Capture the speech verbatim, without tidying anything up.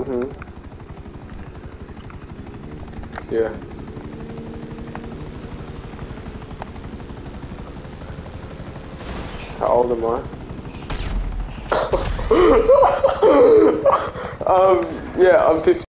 Mhm. Yeah. How old am I? um, yeah, I'm fifteen.